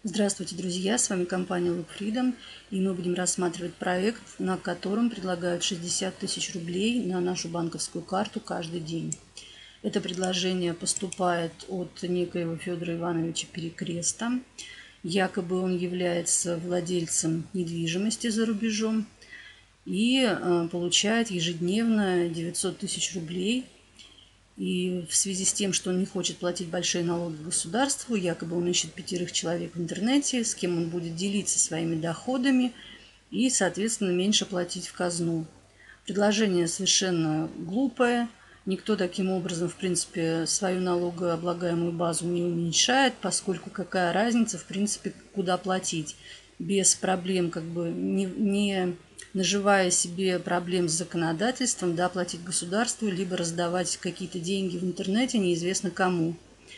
Здравствуйте, друзья! С вами компания Look Freedom, и мы будем рассматривать проект, на котором предлагают 60 тысяч рублей на нашу банковскую карту каждый день. Это предложение поступает от некоего Федора Ивановича Перекреста. Якобы он является владельцем недвижимости за рубежом и получает ежедневно 900 тысяч рублей. И в связи с тем, что он не хочет платить большие налоги государству, якобы он ищет 5 человек в интернете, с кем он будет делиться своими доходами и, соответственно, меньше платить в казну. Предложение совершенно глупое. Никто таким образом, в принципе, свою налогооблагаемую базу не уменьшает, поскольку какая разница, в принципе, куда платить. Без проблем, не наживая себе проблем с законодательством, да, платить государству, либо раздавать какие-то деньги в интернете неизвестно кому.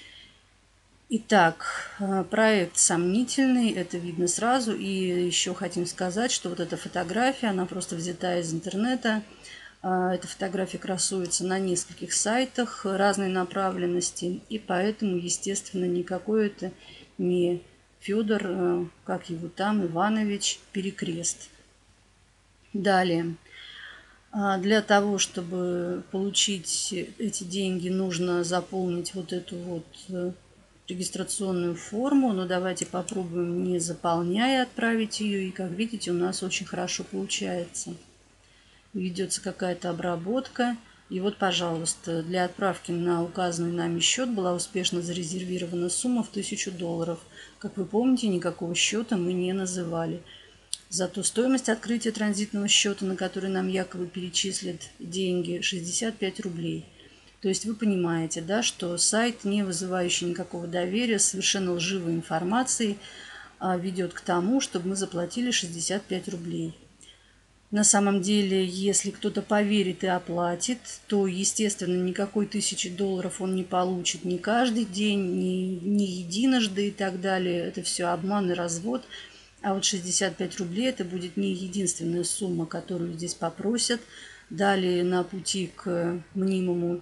Итак, проект сомнительный, это видно сразу. И еще хотим сказать, что вот эта фотография, она просто взята из интернета. Эта фотография красуется на нескольких сайтах разной направленности. И поэтому, естественно, никакой это не Федор, как его там, Иванович Перекрест. Далее. Для того, чтобы получить эти деньги, нужно заполнить вот эту вот регистрационную форму. Но давайте попробуем, не заполняя, отправить ее. И как видите, у нас очень хорошо получается. Ведется какая-то обработка. И вот, пожалуйста, для отправки на указанный нами счет была успешно зарезервирована сумма в $1000. Как вы помните, никакого счета мы не называли. Зато стоимость открытия транзитного счета, на который нам якобы перечислят деньги, 65 рублей. То есть вы понимаете, да, что сайт, не вызывающий никакого доверия, совершенно лживой информацией, ведет к тому, чтобы мы заплатили 65 рублей. На самом деле, если кто-то поверит и оплатит, то, естественно, никакой $1000 он не получит ни каждый день, ни единожды и так далее. Это все обман и развод. А вот 65 рублей это будет не единственная сумма, которую здесь попросят. Далее на пути к мнимой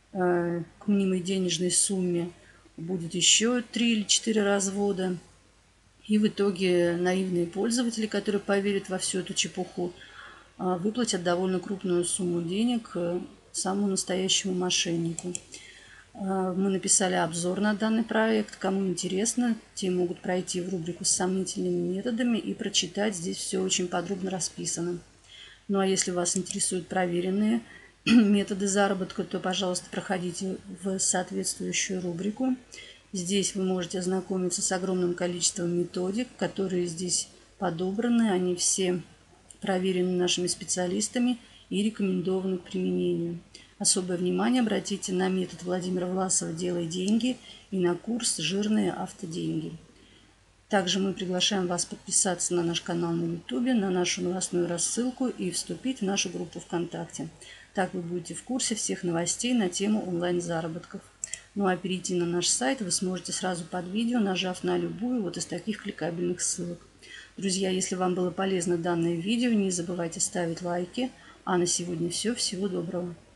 денежной сумме будет еще 3 или 4 развода. И в итоге наивные пользователи, которые поверят во всю эту чепуху, выплатят довольно крупную сумму денег самому настоящему мошеннику. Мы написали обзор на данный проект. Кому интересно, те могут пройти в рубрику с сомнительными методами и прочитать. Здесь все очень подробно расписано. Ну а если вас интересуют проверенные методы заработка, то, пожалуйста, проходите в соответствующую рубрику. Здесь вы можете ознакомиться с огромным количеством методик, которые здесь подобраны. Они все проверены нашими специалистами и рекомендованы к применению. Особое внимание обратите на метод Владимира Власова «Делай деньги» и на курс «Жирные автоденьги». Также мы приглашаем вас подписаться на наш канал на YouTube, на нашу новостную рассылку и вступить в нашу группу ВКонтакте. Так вы будете в курсе всех новостей на тему онлайн-заработков. Ну а перейти на наш сайт вы сможете сразу под видео, нажав на любую вот из таких кликабельных ссылок. Друзья, если вам было полезно данное видео, не забывайте ставить лайки. А на сегодня все. Всего доброго.